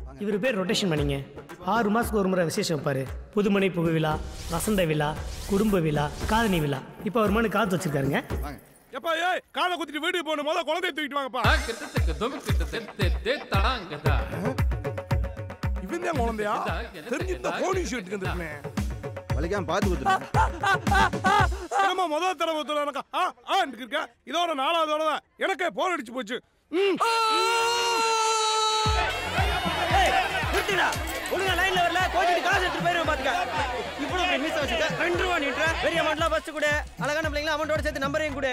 இவர் பேர் ரொட்டேஷன் பண்ணிங்க. 6 மாதத்துக்கு ஒரு முறை விசேஷம் வைப்பார். புதுமனை புகு விழா, வசந்த விழா, குடும்ப விழா, காதணி விழா. இப்போ அவர் மனு காத்து வச்சிருக்காருங்க. எப்பா ஏய் காதை குத்திட்டு வீட்டுக்கு போன முதல்ல குழந்தைய தூக்கிட்டு வாங்கப்பா. இவன் தான் குழந்தையா? தெரிஞ்சிருந்தா போலீஸ் வீட்டுக்கு வந்துருக்கேன். வலிக்காம பார்த்து குத்துறேன். என்னம்மா முதல் தடவை குத்துறேன். இருக்க இதோட 4வது தடவை எனக்கே போர் அடிச்சு போச்சு. ஒழுங்கா லைன்ல வரல கோச்சிட்டு காசு எடுத்து போயிருவேன் பாத்துக்க. இவ்வளவு மிஸ் வச்சுக்க 2 ரூபா நீட்ற பெரிய அமௌண்ட்லாம் ஃபர்ஸ்ட் கூட அழகான பிள்ளைங்களா அமௌண்டோட சேர்த்து நம்பரையும் கூட.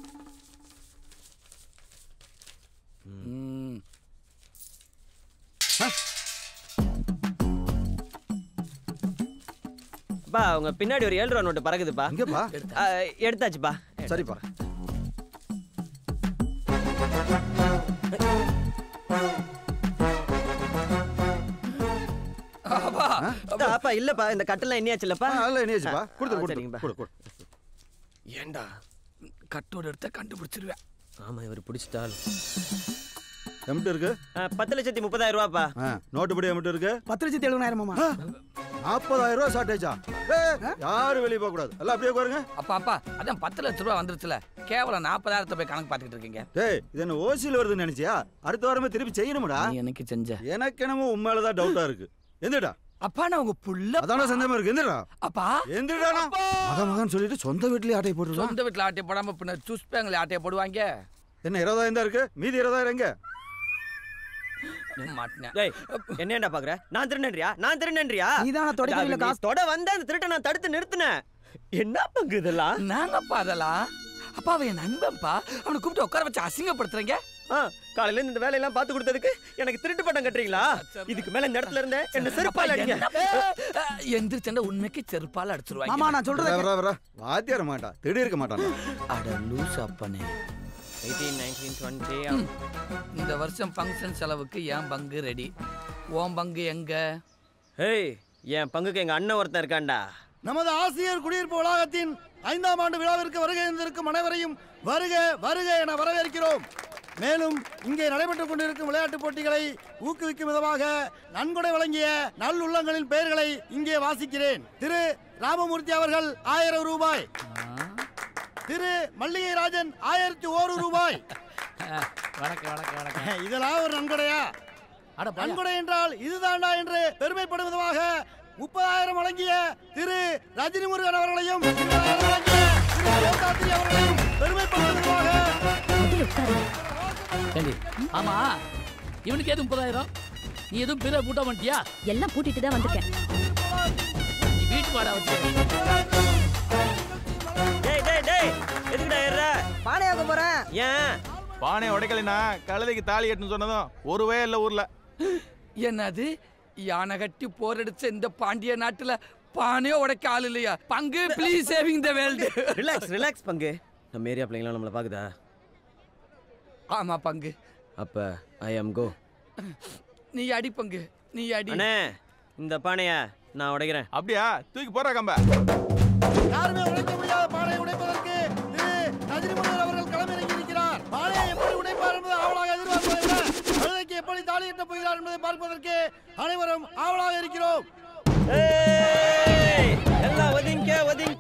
பா உங்க பின்னாடி ஒரு 7 ரூபா நோட்டு பறக்குதுப்பா. எங்கப்பா? எடுத்தாச்சுப்பா. சரிப்பா. அப்பா இல்லப்பா இந்த கட்டெல்லாம் எண்ணியாச்சுல்லப்பா. அதெல்லாம் எண்ணியாச்சுப்பா. கொடுத்து. ஏண்டா கட்டோட எடுத்த கண்டுபிடிச்சிருவேன். ஆமா இவர் பிடிச்சிட்டால். எம்ட்டு இருக்கு? 10,30,000 ரூபாப்பா. நோட்டு படி எம்ட்டு இருக்கு? 10,70,000. 40,000 ரூபா ஷார்டேஜா? யாரும் வெளியே போக கூடாது. எல்லாம் அப்படியே உட்காருங்க. அப்பா அதான் 10 லட்சம் ரூபா வந்துருச்சுல. கேவலம் 40,000 போய் கணக்கு பார்த்துக்கிட்டு இருக்கீங்க. டேய் இது என்ன ஓசியில் வருதுன்னு நினைச்சியா? அடுத்த வாரமே திருப்பி செய்யணும்டா. எனக்கு செஞ்ச எனக்கு என்னமோ உண்மையிலதான் டவுட்டா இருக்கு. எந்திரடா. அப்பா நான் உங்க புள்ள. அதான சந்தேகமா இருக்கு. எந்திரடா. அப்பா எந்திரடா. மகன் சொல்லிட்டு சொந்த வீட்லயே ஆட்டை போட்டுறான். சொந்த வீட்டுல ஆட்டை போடாம பின்ன சூஸ் பேங்க்ல ஆட்டையை போடுவாங்க. என்ன 20,000 தான் இருக்கு? மீதி 20,000 எங்க? என்னடா பாக்குற? நான் திருடன்றியா? நீதான தொடக்கல காசு தொட வந்த அந்த திருட்ட நான் தடுத்து நிறுத்தினேன். என்ன பங்கு இதெல்லாம்? நாங்கப்பா அதெல்லாம். அப்பா அவன் என் நண்பன்பா. அவனை கூப்பிட்டு உட்கார வச்சு அசிங்கப்படுத்துறீங்க. காலையில இந்த வேலையெல்லாம் பார்த்து கொடுத்ததுக்கு எனக்கு திருட்டு பட்டம் கட்டுறீங்களா? இதுக்கு மேல இந்த இடத்துல இருந்தே என்ன செருப்பால அடிங்க. எந்திரிச்சா உண்மைக்கு செருப்பால அடிச்சிருவாங்க. மாமா நான் சொல்றேன். வாத்தியார மாட்டா. திடீர் இருக்க மாட்டான். அட லூஸ் அப்பனே. 18, 19, 20 இந்த வருஷம் ஃபங்க்ஷன் செலவுக்கு என் பங்கு ரெடி. உன் பங்கு எங்க? ஏய் என் பங்குக்கு எங்க அண்ணன் ஒருத்தன் இருக்கான்டா. நமது ஆசிரியர் குடியிருப்பு வளாகத்தின் 5ஆம் ஆண்டு விழாவிற்கு வருகை இருந்திருக்கும் அனைவரையும் வருக வருக என வரவேற்கிறோம். மேலும் இங்கே நடைபெற்றுக் கொண்டிருக்கும் விளையாட்டுப் போட்டிகளை ஊக்குவிக்கும் விதமாக நன்கொடை வழங்கிய நல்லுள்ளங்களின் பெயர்களை இங்கே வாசிக்கிறேன். திரு ராமமூர்த்தி அவர்கள் 1000 ரூபாய். திரு மல்லிகை ராஜன் 1001 ரூபாய். வணக்கம். இதெல்லாம் ஒரு நன்கொடையா? நன்கொடை என்றால் இதுதான்டா என்று பெருமைப்படும் விதமாக 30,000 வழங்கிய திரு ரஜினி முருகன் அவர்களையும் 20,000 வழங்கிய திரு கோதாத்ரி அவர்களையும் பெருமைப்படும் விதமாக. ஆமா இவனுக்கு எதுவும் 30,000? நீ எதுவும் பிற பூட்ட மாட்டியா? எல்லாம் பூட்டிட்டு தான் வந்திருக்கேன். நீ வீட்டு வாடா வச்சு. டேய் எதுக்குடா ஏற? பானையாக போறேன். ஏன் பானை உடைக்கலனா கழுதைக்கு தாலி கட்டணும் சொன்னதும் ஒரு வே இல்ல ஊர்ல. என்னது யானை கட்டி போர் அடிச்ச இந்த பாண்டிய நாட்டுல பானையோ உடைக்க ஆள் இல்லையா? பங்கு please saving the world. Relax பங்கு. நம்ம ஏரியா பிள்ளைங்களா நம்மள பாக்குதா? ஆமா பங்கு. அப்ப ஐ அம் கோ. நீ அடி பங்கு நீ அடி. அண்ணே இந்த பானைய நான் உடைக்கிறேன். அப்படியா? தூக்கி போறா கம்ப. யாருமே உடைக்க முடியாத பானையை உடைப்பதற்கு திரு ரஜினி முருகன் அவர்கள் களமிறங்கி இருக்கிறார். பானையை எப்படி உடைப்பார் என்பது ஆவலாக எதிர்பார்ப்பதை விட கழுதைக்கு எப்படி தாலி கட்டப் போகிறார் என்பதை பார்ப்பதற்கு அனைவரும் ஆவலாக இருக்கிறோம். எல்லாம் ஒதுங்க.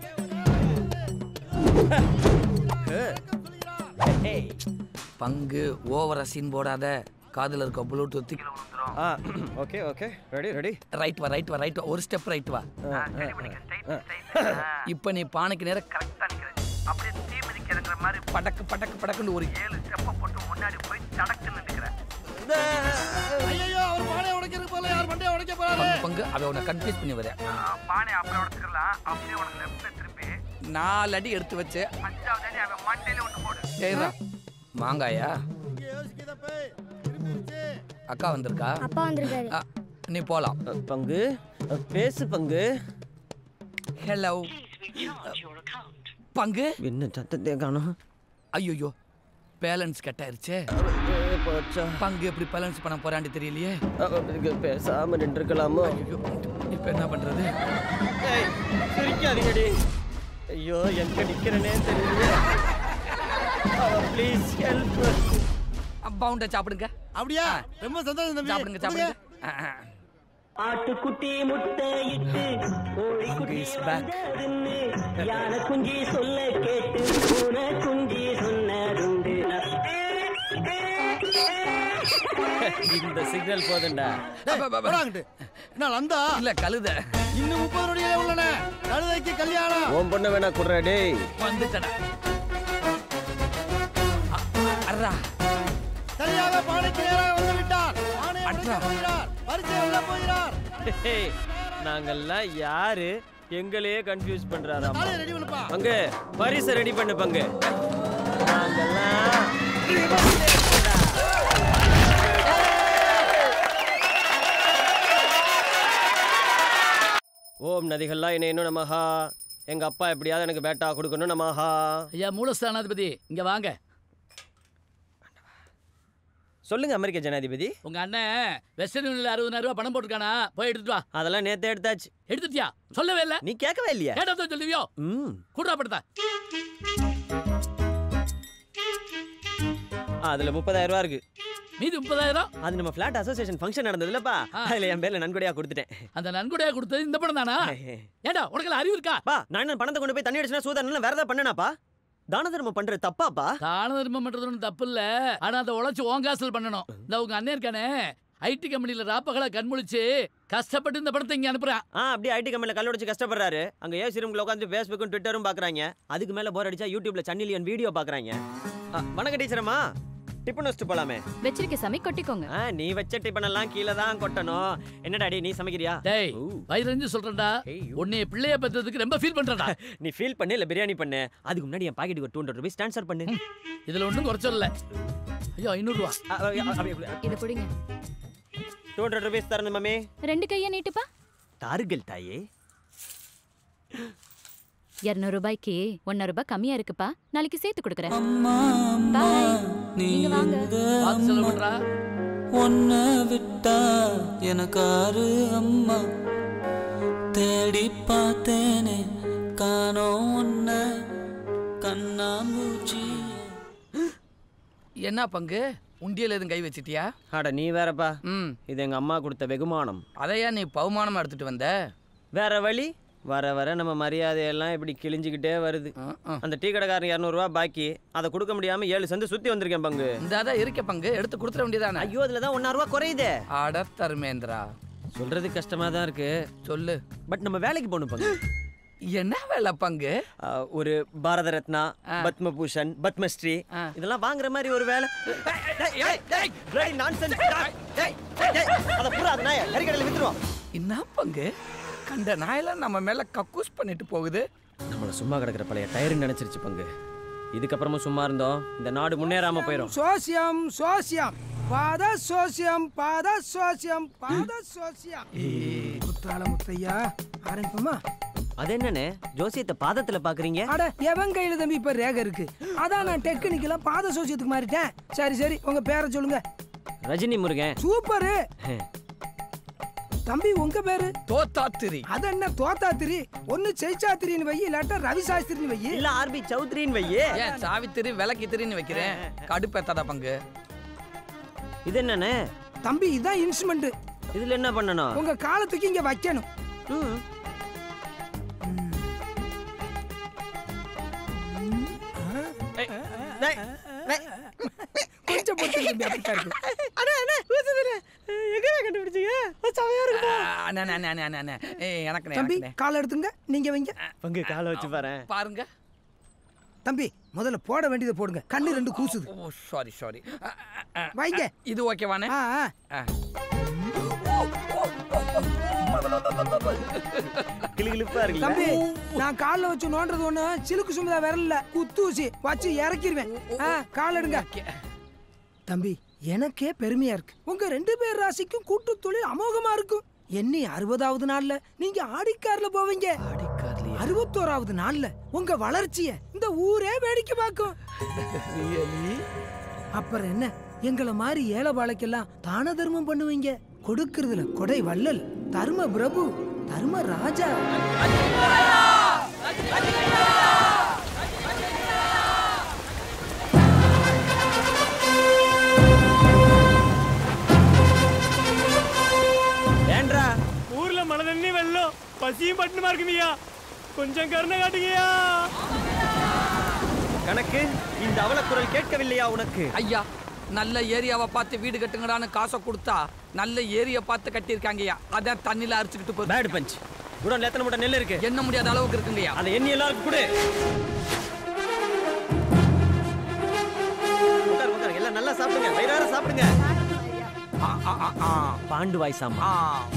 பங்கு ஓவரா சீன் போடாத. காதுல இருக்க ப்ளூடூத் ஓகே ரெடி. ரைட் வா. ஒரு ஸ்டெப் ரைட் வா. இப்ப நீ பானைக்கு நேரா கரெக்ட்டா நிக்கிற. அப்படியே தீ மிதிக்கிறங்கற மாதிரி படக்கு ஒரு 7 ஸ்டெப் போட்டு முன்னாடி போய் தடக்குன்னு நிக்கிற. ஐயோ அவர் பானையை உடைக்கிறதுக்கு போல யார் மண்டையை உடைக்க போறாரு? பங்கு அவ உன்னை கன்ஃபியூஸ் பண்ணி வர. பானை அப்படியே உடைச்சிரலாம். அப்படியே உனக்கு லெஃப்ட்ல திருப்பி 4 அடி எடுத்து வச்சு 5வது அடி அவன் மண்டையில ஒன்னு போடு. ஏறா மாங்காயா? அக்கா வந்திருக்கா? அப்பா வந்திருக்காரு. நீ போலாம். பங்கு பேசு பங்கு. ஹலோ பங்கு. என்ன சத்தத்தை காணோம்? ஐயோ பேலன்ஸ் கட் ஆயிருச்சே. பங்கு எப்படி பேலன்ஸ் பண்ண போறான்னு தெரியலையே. பேசாம நின்றுக்கலாமோ? இப்ப என்ன பண்றது? சிரிக்காதீங்கடி. ஐயோ எங்க நிக்கிறனே தெரியல. Please help. பவுண்ட சாப்பிடுங்க. அப்படியா? ரொம்ப சந்தோஷம் தம்பி. சாப்பிடுங்க. ஆட்டுக்குட்டி முட்டை இட்டு கோழிக்குட்டி வந்ததுன்னு யானை குஞ்சி சொல்ல கேட்டு பூனை குஞ்சி சொன்னதுண்டு. இந்த சிக்னல் போதுண்டா. என்ன லந்தா இல்ல கழுத. இன்னும் 30 நொடியே உள்ளன. கழுதைக்கு கல்யாணம். உன் பொண்ணு வேணா குடுறா டேய். வந்துட்டடா. அறா. சரியாக பானைக்கு நேராக வந்து விட்டார். பானை அடிக்க போகிறார். பரிசை வெல்ல போகிறார். நாங்கெல்லாம் யாரு? எங்களையே கன்ஃபியூஸ் பண்றாரா? ரெடி பண்ணுப்பா. பங்கு பரிசை ரெடி பண்ணு பங்கு. நாங்கெல்லாம் ஓம் நதிகள்லாம் இன்னும் நமஹா. எங்க அப்பா எப்படியாவது எனக்கு பேட்டா கொடுக்கணும் நமஹா. ஐயா மூலஸ்தானாதிபதி இங்க வாங்க. சொல்லுங்க அமெரிக்க ஜனாதிபதி. உங்க அண்ணன் வெஸ்டர்ன் யூனியன்ல 60,000 ரூபாய் பணம் போட்டுருக்கானா? போய் எடுத்துட்டு வா. அதெல்லாம் நேத்தே எடுத்தாச்சு. எடுத்துட்டியா? சொல்லவே இல்ல. நீ கேட்கவே இல்லையா? கேட்டா சொல்லுவியோ? குடுறா படுத்தா. அதுல 30,000 ரூபாய் இருக்கு. மீதி 30,000 அது நம்ம ஃபிளாட் அசோசியேஷன் ஃபங்க்ஷன் நடந்ததுலப்பா. அதுல என் பேர்ல நன்கொடையா கொடுத்துட்டேன். அந்த நன்கொடையா கொடுத்தது இந்த பணம் தானா? ஏண்டா உனக்கு அறிவு இருக்கா? பா நான் என்ன பணத்தை கொண்டு போய் தண்ணி அடிச்சனா சூதானல வேற ஏதாவது பண்ணனாப்பா? தான தர்மம் பண்றது தப்பாப்பா? தான தர்மம் பண்றது ஒன்றும் தப்பு இல்ல. ஆனா அதை உழைச்சு ஓங்காசல் பண்ணணும். இந்த உங்க அண்ணன் இருக்கானே ஐடி கம்பெனில ராப்பகலா கண்முழிச்சு கஷ்டப்பட்டு இந்த படத்தை இங்க அனுப்புறான். அப்படியே ஐடி கம்பெனில கல்லுடைச்சு கஷ்டப்படுறாரு. அங்க ஏசி ரூம்ல உட்காந்து ஃபேஸ்புக்கும் ட்விட்டரும் பாக்குறாங்க. அதுக்கு மேல போர் அடிச்சா யூடியூப்ல சன்னிலியன் வீடியோ பாக்குறாங்க. வணக்கம் டீச்சரம்மா. டிபன் வச்சுட்டு போலாமே. வெச்சிருக்க சமை கொட்டிக்கோங்க. நீ வச்ச டிபன் எல்லாம் கீழ தான் கொட்டணும். என்ன டாடி நீ சமைக்கிறியா? டேய் வயிறஞ்சு சொல்றேன்டா. உன்னை பிள்ளைய பெற்றதுக்கு ரொம்ப ஃபீல் பண்றடா. நீ ஃபீல் பண்ணு இல்ல பிரியாணி பண்ணு. அதுக்கு முன்னாடி என் பாக்கெட்டுக்கு 200 ரூபாய் ட்ரான்ஸ்ஃபர் பண்ணு. இதுல ஒண்ணும் குறைச்சல் இல்ல. ஐயோ 500 ரூபாய். இத புடிங்க. 200 ரூபாய் தரணும் மம்மி. ரெண்டு கைய நீட்டுப்பா. தாருங்கள் தாயே. 200 ரூபாய்க்கு 1 ரூபாய் கம்மியா இருக்குப்பா. நாளைக்கு சேர்த்து கொடுக்கறேன். நீங்க வாங்க. வாங்க சொல்லுடா. ஒன்ன விட்டா எனக்காரு அம்மா தேடி பார்த்தேனே காணோம் ஒன்ன கண்ணாமூச்சி. என்ன பங்கு உண்டியல் எதுவும் கை வச்சிட்டியா? அட நீ வேறப்பா. இது எங்க அம்மா கொடுத்த வெகுமானம். அதையா நீ பவுமானமா எடுத்துட்டு வந்த? வேற வழி. வர வர நம்ம மரியாதையெல்லாம் இப்படி கிழிஞ்சுக்கிட்டே வருது. அந்த டீ கடைக்காரன் 200 ரூபாய் பாக்கி. அதை கொடுக்க முடியாம 7 சந்து சுத்தி வந்திருக்கேன் பங்கு. இந்த இருக்க பங்கு எடுத்து கொடுத்துட வேண்டியதானே? ஐயோ அதுலதான் 1 ரூபாய் குறையுதே. ஆட தர்மேந்திரா சொல்றது கஷ்டமா தான் இருக்கு. சொல்லு. பட் நம்ம வேலைக்கு போகணும் பங்கு. என்ன வேலை பங்கு? ஒரு பாரத ரத்னா, பத்மபூஷன், பத்மஸ்ரீ இதெல்லாம் வாங்குற மாதிரி ஒரு வேலை. என்ன பங்கு கண்ட நாயெல்லாம் நம்ம மேல கக்கூஸ் பண்ணிட்டு போகுது. நம்மள சும்மா கிடக்குற பழைய டயர்னு நினைச்சிருச்சு பங்கு. இதுக்கப்புறமும் சும்மா இருந்தோம் இந்த நாடு முன்னேறாம போயிடும். சோசியம் சோசியம் பாத சோசியம் பாத சோசியம் பாத சோசியம். குத்தால முத்தையா ஆரம்பிப்போமா? அது என்னன்னு ஜோசியத்தை பாதத்துல பாக்குறீங்க? அட எவன் கையில தம்பி இப்ப ரேக இருக்கு. அதான் நான் டெக்னிக்கலா பாத சோசியத்துக்கு மாறிட்டேன். சரி சரி உங்க பேரை சொல்லுங்க. ரஜினி முருகன். சூப்பர் தம்பி. உங்க பேரு? தோத்தாத்திரி. அது என்ன தோத்தாத்திரி? ஒன்னு ஜெய்சாத்திரின்னு வை, இல்லாட்டா ரவி சாஸ்திரின்னு வை, இல்ல ஆர்பி சௌத்ரின்னு வை. ஏன் சாவித்திரி விளக்கித்திரின்னு வைக்கிறேன்? கடுப்பேத்தாதா பங்கு. இது என்னன்னு தம்பி? இதான் இன்ஸ்ட்ருமெண்ட். இதுல என்ன பண்ணணும்? உங்க காலத்துக்கு இங்க வைக்கணும். கொஞ்சம் பொறுத்து தம்பி. அப்படித்தான் இருக்கு. தம்பி கால எடுத்துங்க. நீங்க வைங்க. பங்கு கால வச்சு பாருங்க. தம்பி முதல்ல போட வேண்டியதை போடுங்க. கண்ணு 2 கூசுது. ஓ சாரி சாரி. வைங்க. இது ஓகேவானே? கிளிகிளிப்பா இருக்கு தம்பி. நான் கால்ல வச்சு நோண்டறது ஒண்ணு சிலுக்கு சுமதா விரல்ல குத்தூசி வச்சு இறக்கிடுவேன். கால் எடுங்க தம்பி. எனக்கே பெருமையா இருக்கு. உங்க 2 பேர் ராசிக்கும் கூட்டு தொழில் அமோகமா இருக்கும். என்னை 60வது நாள்ல நீங்க ஆடிக்கார்ல போவீங்க. 61வது நாள்ல உங்க வளர்ச்சிய இந்த ஊரே வேடிக்கை பார்க்கும். அப்புறம் என்ன எங்களை மாதிரி ஏழை பாளைக்கெல்லாம் தான தர்மம் பண்ணுவீங்க. கொடுக்கறதுல கொடை வள்ளல், தர்ம பிரபு, தர்ம ராஜா. மழை தண்ணி வெள்ளம் பசியும் பட்டுமா இருக்குங்கய்யா, கொஞ்சம் கருணை காட்டுங்கய்யா. கணக்கு இந்த அவலக்குரல் கேட்கவில்லையா உனக்கு? ஐயா, நல்ல ஏரியாவை பார்த்து வீடு கட்டுங்கடான்னு காசை கொடுத்தா நல்ல ஏரியா பார்த்து கட்டியிருக்காங்கய்யா. அதான் தண்ணியில அரிச்சுக்கிட்டு போய். Bad punch. குடோன்ல எத்தனை மூட்டை நெல் இருக்கு? என்ன முடியாத அளவுக்கு இருக்குங்கய்யா. அதை எண்ணி எல்லாருக்கும் கொடு. எல்லாம் நல்லா சாப்பிடுங்க, வயிறார சாப்பிடுங்க. பாண்டு வாய்ஸாமா.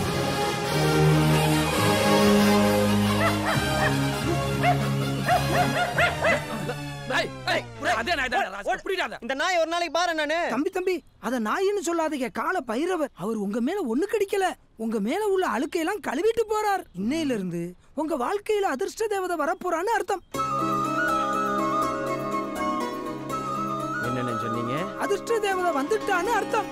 இந்த நாய் ஒரு நாளைக்கு பாரு. நானு தம்பி அத நாயின்னு சொல்லாதீங்க, கால பைரவர். அவர் உங்க மேல ஒண்ணு கடிக்கல, உங்க மேல உள்ள அழுக்கையெல்லாம் கழுவிட்டு போறார். இன்னையில இருந்து உங்க வாழ்க்கையில அதிர்ஷ்ட தேவதை வரப்போறான்னு அர்த்தம். என்னன்னு சொன்னீங்க? அதிர்ஷ்ட தேவதை வந்துட்டான்னு அர்த்தம்.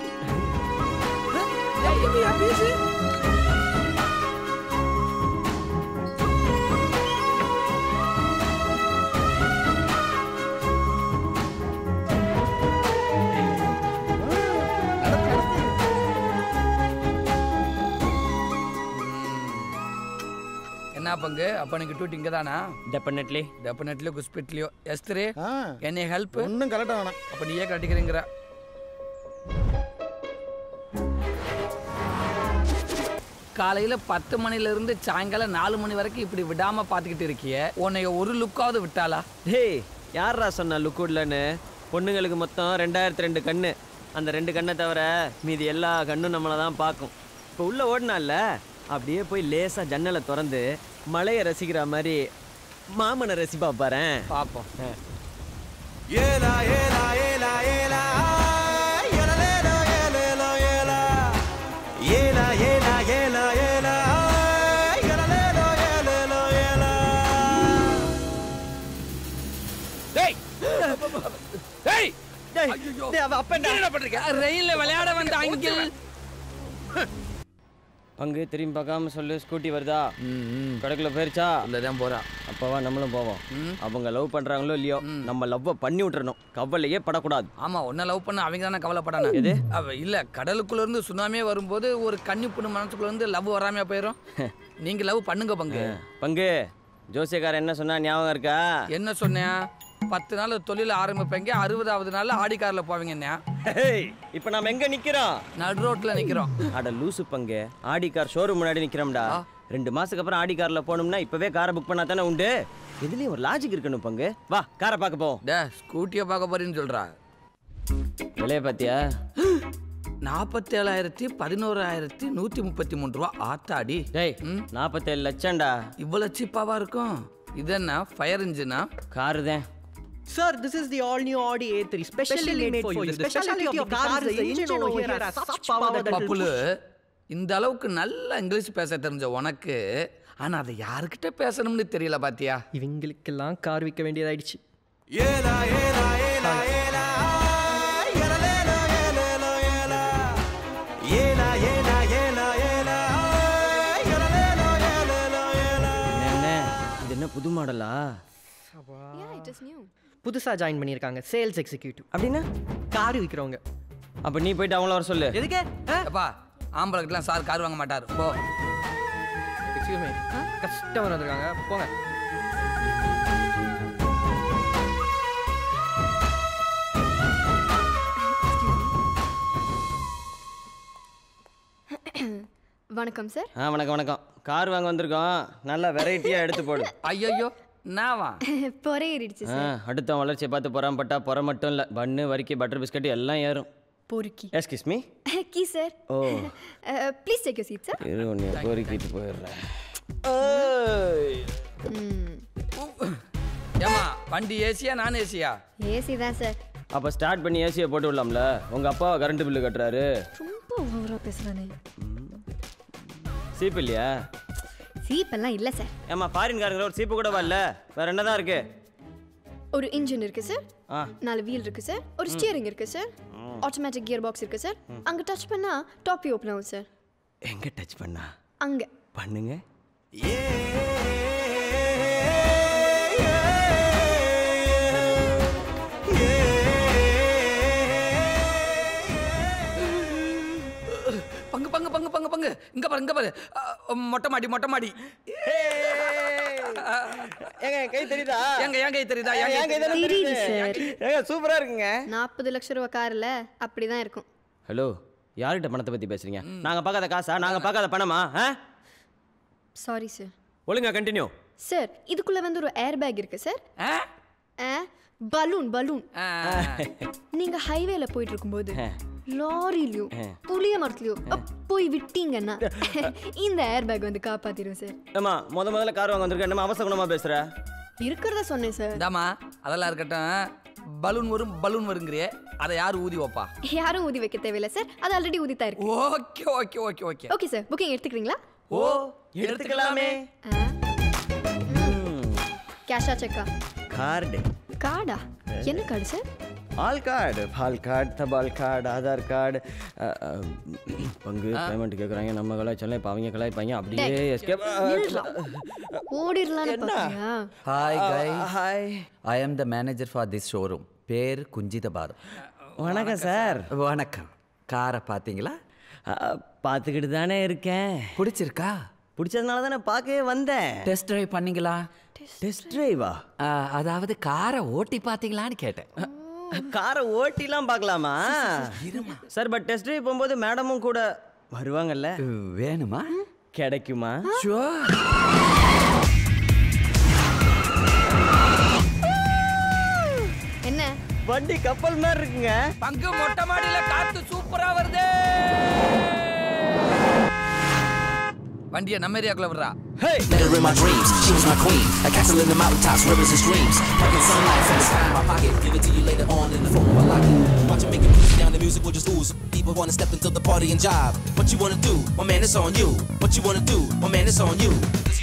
என்ன பங்கு அப்பனுக்கு டூட்டி இங்க தானா? டெஃபினெட்லி குஸ்பிட்லியோ எஸ்திரே என்னை ஹெல்ப் ஒன்றும் கரெக்டாக வேணாம். அப்ப நீயே கட்டிக்கிறீங்கிற. காலையில 10 மணில இருந்து சாயங்காலம் 4 மணி வரைக்கும் இப்படி விடாம பாத்துக்கிட்டு இருக்கிய, உன்னைய ஒரு லுக்காவது விட்டாளா? டேய், யாரா சொன்னா லுக் விடலன்னு? பொண்ணுங்களுக்கு மொத்தம் 2002 கண்ணு. அந்த 2 கண்ணை தவிர மீதி எல்லா கண்ணும் நம்மளை தான் பார்க்கும். இப்போ உள்ள ஓடினால அப்படியே போய் லேசா ஜன்னலை திறந்து மலையை ரசிக்கிற மாதிரி மாமனை ரசிப்பா பாரு. பாப்போம். ஏலா ஏலா ஏலா ஏலா ஏலா ஏலா ஏலா ஏலா ஏலா ஏலா ஏலா ஏலா ஏலா. டேய் டேய் டேய், அப்ப என்ன பண்றீங்க? ரயில்ல விளையாட வந்த அங்கிள். பங்கு திரும்பி பார்க்காம சொல்லு. ஸ்கூட்டி வருதா? கடைக்குள்ள போயிருச்சா? இல்லதான் போறா. அப்பவா நம்மளும் போவோம். அவங்க லவ் பண்றாங்களோ இல்லையோ, நம்ம லவ் பண்ணி விட்டுறணும். கவலையே படக்கூடாது. ஆமா, உன்ன லவ் பண்ண அவங்க தானே கவலைப்படானு. எது? இல்ல, கடலுக்குள்ள இருந்து சுனாமியே வரும்போது ஒரு கன்னி பொண்ணு மனசுக்குள்ள இருந்து லவ் வராமையா போயிடும். நீங்க லவ் பண்ணுங்க பங்கு. பங்கு, ஜோசியக்காரன் என்ன சொன்னா ஞாபகம் இருக்கா? என்ன சொன்னேன்? 10 நாள் தொழில ஆரம்பிப்பீங்க, 60வது நாள் ஆடி கார்ல போவீங்க. இப்ப நாம எங்க நிக்கிறோம்? நடு ரோட்ல நிக்கிறோம். அட லூசு பங்கு, ஆடி கார் ஷோரூம் முன்னாடி நிக்கிறோம்டா. 2 மாசத்துக்கு அப்புறம் ஆடி கார்ல போகணும்னா இப்பவே காரை புக் பண்ணா தானே உண்டு. இதுலயும் ஒரு லாஜிக் இருக்கணும் பங்கு. வா, காரை பார்க்க போவோம். ஸ்கூட்டியை பார்க்க போறேன்னு சொல்றா. விலைய பாத்தியா? 47,11,133 ரூபா. ஆத்தாடி. டேய், 47 லட்சம்டா. இவ்வளவு சீப்பாவா இருக்கும்? இது என்ன ஃபயர் இன்ஜினா? காரு தான். Sir, this is the all-new Audi A3, specially made for you. The specialty of the car is the engine over here has such power that பப்புலு, இந்த அளவுக்கு நல்ல இங்கிலீஷ் பேச தெரிஞ்ச உனக்கு, ஆனா அதை யாருக்கிட்ட பேசணும்னு தெரியல பாத்தியா? இவங்களுக்கெல்லாம் கார் விற்க வேண்டியதாயிடுச்சு. ஏலா ஏலா ஏலா ஏலா ஏலா ஏலா ஏலா ஏலா ஏலா ஏலா ஏலா ஏலா. என்ன இது? என்ன புது மாடலா? புதுசா ஜாயின் பண்ணிருக்காங்க, சேல்ஸ் எக்ஸிக்யூட்டிவ். அப்படின்னா கார் விற்கிறவங்க. அப்ப நீ போயிட்டு அவங்கள வர சொல்லு. எதுக்கு? அப்பா, ஆம்பளைக்கெல்லாம் சார் கார் வாங்க மாட்டார். போ. எக்ஸ்கியூஸ் மீ, கஸ்டமர் வந்திருக்காங்க, போங்க. வணக்கம் சார். வணக்கம் வணக்கம். கார் வாங்க வந்திருக்கோம், நல்ல வெரைட்டியா எடுத்து போடு. ஐயோ, நாவா பொறையேறிடுச்சு சார். அடுத்த வளர்ச்சியை பார்த்து பொறாம பட்டா பொறை மட்டும் இல்ல, பன்னு வரிக்கி பட்டர் பிஸ்கட் எல்லாம் ஏறும். பொறுக்கி. Excuse me. கீ sir. Oh, please take your seat sir. இரு, உன்னை பொறுக்கிட்டு போயிடுறேன். ஏமா, வண்டி ஏசியா நான் ஏசியா? ஏசி தான் சார். அப்ப ஸ்டார்ட் பண்ணி ஏசியை போட்டு விடலாம்ல? உங்க அப்பா கரண்ட் பில்லு கட்டுறாரு. ரொம்ப ஓவரா பேசுறானே. சீப் இல்லையா? சீப் எல்லாம் இல்ல சார். ஏமா, ஃபாரின் காரங்க ஒரு சீப்பு கூட வரல, வேற என்னதான் இருக்கு? ஒரு இன்ஜின் இருக்கு சார், 4 வீல் இருக்கு சார், ஒரு ஸ்டியரிங் இருக்கு சார், ஆட்டோமேட்டிக் கியர் பாக்ஸ் இருக்கு சார். அங்க டச் பண்ணா டாப் ஓபன் ஆகும் சார். எங்க டச் பண்ணா? அங்க பண்ணுங்க. பங்கு பங்கு பங்கு பங்கு பங்கு பங்கு இங்க பாரு மொட்டை மாடி ஏங்க கை தெரியுதா? என் கை தெரியுதா? தெரியுது சார். ஏங்க சூப்பரா இருக்குங்க. 40 லட்சம் ரூபாய் கார்ல அப்படிதான் இருக்கும். ஹலோ, யார்கிட்ட பணத்தை பத்தி பேசுறீங்க? நாங்க பார்க்காத காசா? நாங்க பார்க்காத பணமா? Sorry sir. ஒழுங்கா கண்டினியூ. சார் இதுக்குள்ள வந்து ஒரு ஏர் பேக் இருக்கு சார். பலூன் நீங்க ஹைவேல போயிட்டு இருக்கும்போது லாரிலயோ புளிய மரத்துலயோ போய் விட்டீங்கன்னா இந்த ஏர் பேக் வந்து காப்பாத்திரும் சார். ஏமா முதல்ல கார் வாங்க வந்திருக்க, நம்ம அவசரமா பேசுற? இருக்கிறத சொன்னேன் சார். தாமா அதெல்லாம் இருக்கட்டும். பலூன் வருங்கறியே, அதை யார் ஊதி வைப்பா? யாரும் ஊதி வைக்க தேவையில்லை சார், அது ஆல்ரெடி ஊதிட்டா இருக்கு. ஓகே சார், புக்கிங் எடுத்துக்கிறீங்களா? ஓ எடுத்துக்கலாமே. கேஷா செக்கா? கார்டா? என்ன கார்டு சார்? ஆல் கார்டு, பால் கார்டு, தபால் கார்டு, ஆதார் கார்டு. பங்கு பேமெண்ட் கேட்குறாங்க, நம்ம கலாய்ச்சல இப்போ அவங்க கலாய்ப்பாங்க, அப்படியே எஸ்கேப் ஓடிரலாம்னு பாத்தியா? Hi guys, hi. I am the manager for this showroom. பேர் குஞ்சிதபார். வணக்கம் சார். வணக்கம். காரை பாத்தீங்களா? பார்த்துக்கிட்டு தானே இருக்கேன். பிடிச்சிருக்கா? பிடிச்சதுனால தானே பார்க்கவே வந்தேன். டெஸ்ட் டிரைவ் பண்ணீங்களா? டெஸ்ட் டிரைவா? அதாவது காரை ஓட்டி பாத்தீங்களான்னு கேட்டேன். காரை ஓட்டிலாம் பார்க்கலாமா சார்? பட் டெஸ்ட் டிரைவ் போகும்போது மேடமும் கூட வருவாங்கல்ல? வேணுமா? கிடைக்குமா? என்ன வண்டி கப்பல் மாதிரி இருக்குங்க. பங்கு மொட்டை மாடியில காத்து சூப்பரா வருது. வண்டியை நம்ம ஏரியாக்குள்ள விடுறா. Hey! Met her in my dreams, she was my queen. A castle in the mountaintops, rivers and streams. Fucking sunlight from the sky in my pocket. Give it to you later on in the form of a locket. Watch it make it push down, the music will just ooze. People wanna step into the party and jive. What you wanna do? My man, it's on you. What you wanna do? My man, it's on you.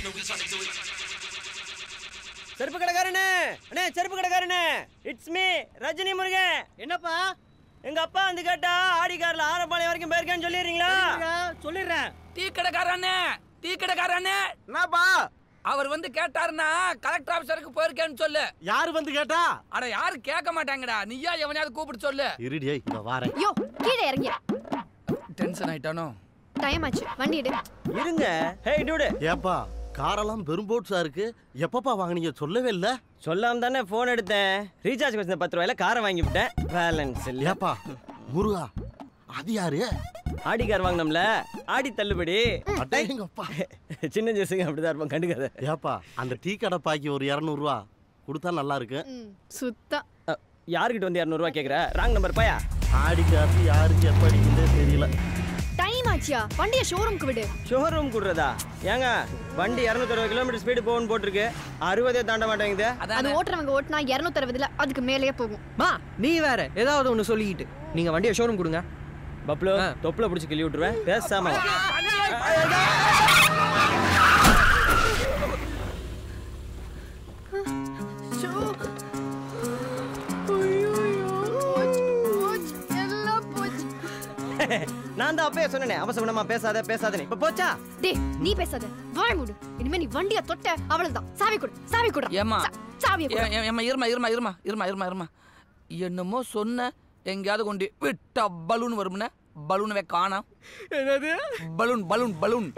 செருப்பு கடைக்காரனே, அண்ணே செருப்பு கடைக்காரனே, it's me Rajini Murugan. என்னப்பா? எங்க அப்பா வந்து கேட்டா ஆடி கார்ல ஆரப்பாளையம் வரைக்கும் போயிருக்கேன்னு சொல்லிடுறீங்களா? சொல்லிடுறேன். டீ கடைக்காரனே, என்னப்பா? அவர் வந்து கேட்டாருன்னா கலெக்டர் ஆபீசருக்கு போயிருக்கேன்னு சொல்லு. யாரு வந்து கேட்டா? அட யாரு கேட்க மாட்டாங்கடா, நீயா எவனையாவது கூப்பிட்டு சொல்லு. இருடியே, இங்க வாரேன். யோ கீழே இறங்கி. டென்ஷன் ஆயிட்டானோ? டைம் ஆச்சு, வண்டி எடு. இருங்க. Hey dude. ஏப்பா காரெல்லாம் பெரும்போட்ஸா இருக்கு, எப்பப்பா வாங்குனீங்க? சொல்லவே இல்ல. சொல்லாம தானே போன் எடுத்தேன். ரீசார்ஜ் கொஞ்சம் 10 ரூபாயில காரை வாங்கி விட்டேன், பேலன்ஸ் இல்ல. ஏப்பா முருகா, அது யாரு? ஆடி கார் வாங்கினோம்ல, ஆடி தள்ளுபடி. அடேங்கப்பா, சின்ன ஜெசுங்க அப்படிதான் இருப்போம், கண்டுக்காத. ஏப்பா அந்த டீ கடை பாக்கி ஒரு 200 ரூபா கொடுத்தா நல்லா இருக்கு. சுத்தா யாருக்கிட்ட வந்து 200 ரூபா கேக்குற? ராங் நம்பர் பையா. ஆடி காசு யாருக்கு எப்ப அடிக்குதே தெரியல. டைம் ஆச்சியா, வண்டியை ஷோரூம்க்கு விடு. ஷோரூம் கூடுறதா? ஏங்க வண்டி 260 கிலோமீட்டர் ஸ்பீடு போகும்னு போட்டிருக்கு, 60 தாண்ட மாட்டேங்குது. அது ஓட்டுறவங்க ஓட்டினா 260 அதுக்கு மேலேயே போகும். மா நீ வேற ஏதாவது ஒன்று சொல்லிக்கிட்டு நீங்க வண்டியை ஷோரூம் கொடுங்க. பப்ளோ தொப்புல பிடிச்சி கிள்ளி விட்டுருவேன், பேசாம. நான் தான் அப்பவே சொன்னேனே, அவசரமா பேசாதே. இப்ப போச்சா? டேய் நீ பேசாத, வாய் மூடு. இனிமே நீ வண்டியை தொட்ட அவ்வளவுதான். சாவி கொடு. ஏமா சாவியை கொடு. ஏமா இருமா. என்னமோ சொன்ன, எங்கயாவது கொண்டு விட்டா பலூன் வரும்னே, பலூனவே காணோம். என்னது? பலூன்.